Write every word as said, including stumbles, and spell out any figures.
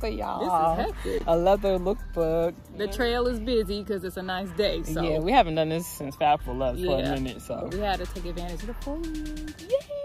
for y'all. This is hectic. A leather lookbook. The trail is busy because it's a nice day. So yeah, we haven't done this since Fab for Love yeah. for a minute, so we had to take advantage of the foliage. Yeah.